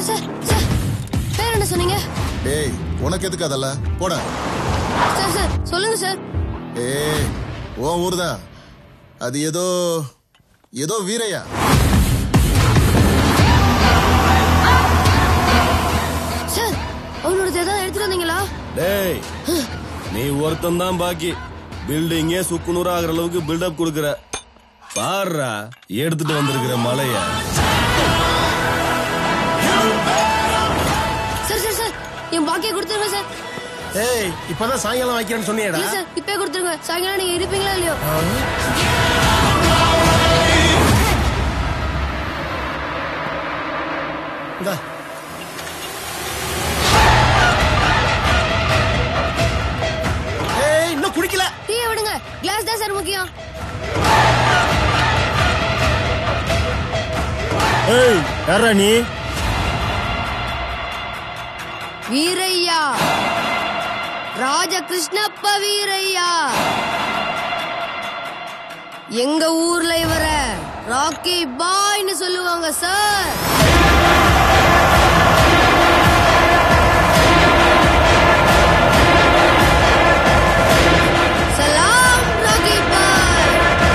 Sir sir பேர் என்ன சொன்னீங்க? டேய் உனக்கு எதுக்கு அதெல்லாம் போட. சார் சார் சொல்லுங்க சார். ஏய் ஓ ஊர்தான். அது ஏதோ ஏதோ வீரையா. சார் அவனோட ஏதாவது எடுத்துட்டு வந்தீங்களா? டேய் நீ ஒருத்தன் தான் பாக்கி. பில்டிங்கே சுக்குநூறு ஆகிற அளவுக்கு பில்டப் கொடுக்கற. பாருடா எடுத்துட்டு வந்திருக்கிற மலைய. சார் சார் சார் என் பாக்கியை கொடுத்துருங்க சார். ஏய் இப்பதான் சாயங்காலம் வைக்கிறேன்னு சொன்னியடா. இல்ல சார் இப்பே கொடுத்துருங்க. சாயங்காலம் நீங்க இருப்பீங்களா இல்லையோ? இந்தா. ஏய் இன்னும் குடிக்கல. டீயை விடுங்க. கிளாஸ் தான் சார் முக்கியம். ஏய் யாரா நீ? வீரையா, ராஜகிருஷ்ணப்ப வீரையா. எங்க ஊர்ல இவர ராக்கி பாய்னு சொல்லுவாங்க சார். சலாம் ராக்கி பாய்.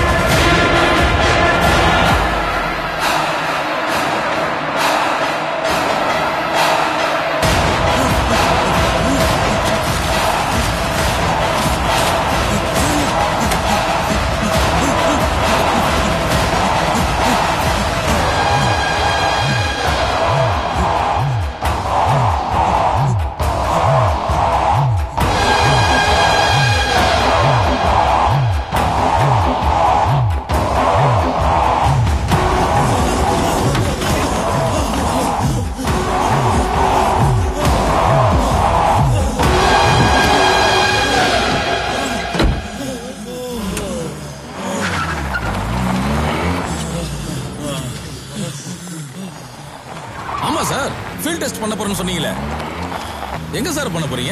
ஆமா சார், ஃபீல்ட் டெஸ்ட் பண்ண போறேன்னு சொன்னீங்களே, எங்க சார் பண்ண போறீங்க?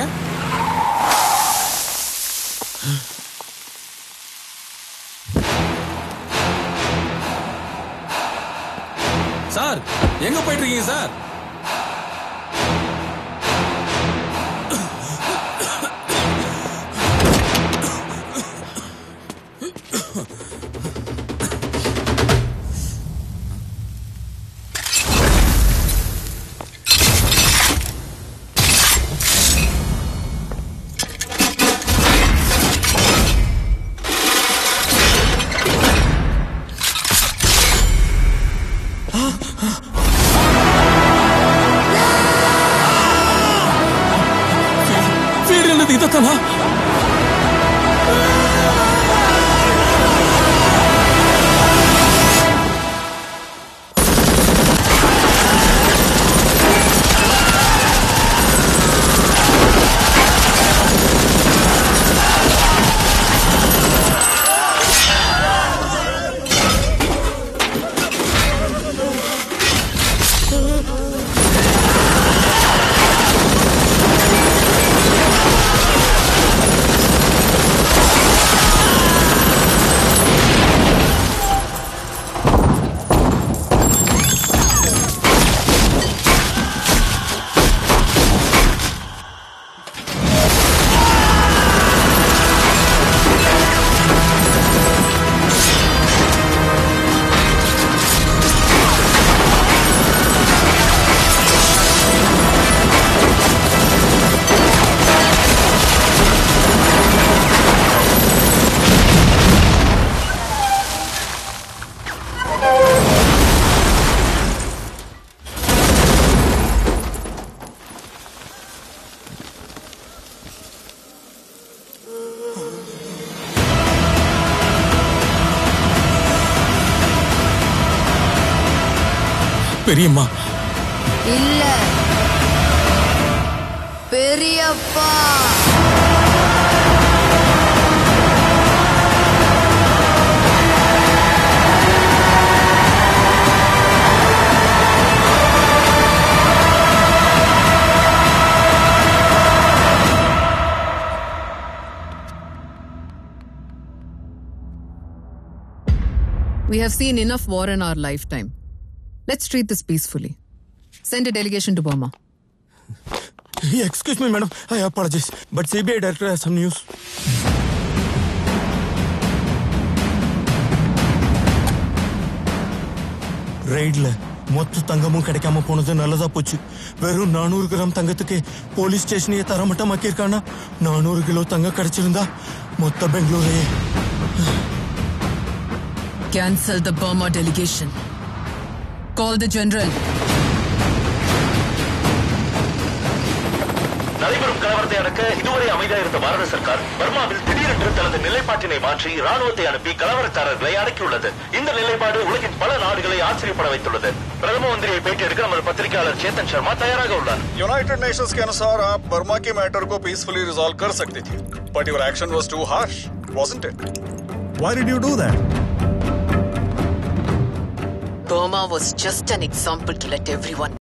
சார் எங்க போயிட்டு இருக்கீங்க சார்? இதத்தானா? பெரியம்மா இல்ல, பெரியப்பா. We have seen enough war in our lifetime. Let's treat this peacefully. Send a delegation to Burma. Excuse me, madam. I apologize. But CBI director has some news. ரைட்ல மொத்த தங்கமும் கிடைக்காம போனது நல்லதா போச்சு. வெறும் 400 கிராம் தங்கத்துக்கு போலீஸ் ஸ்டேஷனையே தரமட்டமாக்கியிருக்கானா. 400 கிலோ தங்கம் கிடைச்சிருந்தா மொத்த பெங்களூரையே. Cancel the Burma delegation. Call the general. நடைபெறும் கலவரத்தை அடக்க இதுவரை அமைதியாக இருந்த பாரத சர்க்கார் பர்மாவில் திடீரென்று தனது நிலைப்பாட்டினை மாற்றி ராணுவத்தை அனுப்பி கலவரக்காரர்களை அடக்கியுள்ளது. இந்த நிலைப்பாடு உலகின் பல நாடுகளை ஆச்சரியப்பட வைத்துள்ளது. பிரதம மந்திரியை பேட்டி எடுக்க நமது பத்திரிகையாளர் சேத்தன் சர்மா तैयार உள்ளார். यूनाइटेड नेशंस के अनुसार आप बर्मा के मैटर को पीसफुली रिजॉल्व कर सकती थी, but your action was too harsh, wasn't it? Why did you do that? Burma was just an example to let everyone